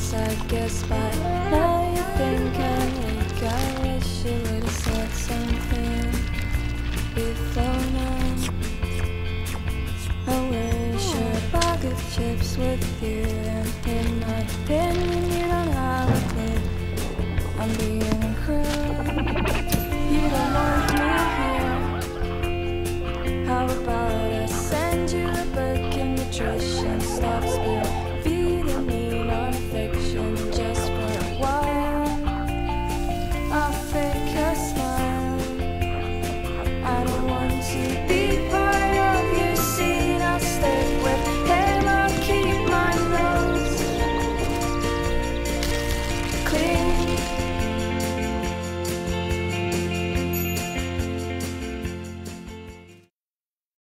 chance, I guess. But now you think I'm weak. I wish you would've said something before now. I wish a bag of chips with you and in my